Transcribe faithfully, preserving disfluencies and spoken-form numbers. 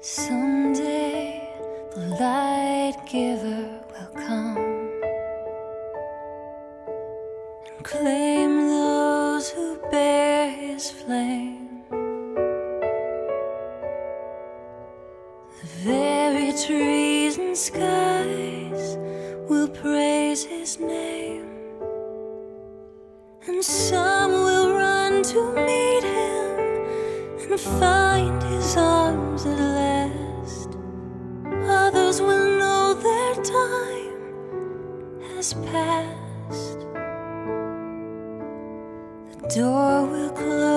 Someday the light giver will come and claim those who bear his flame. The very trees and skies will praise his name, and some will run to meet him and find his arms at last. Others will know their time has passed. The door will close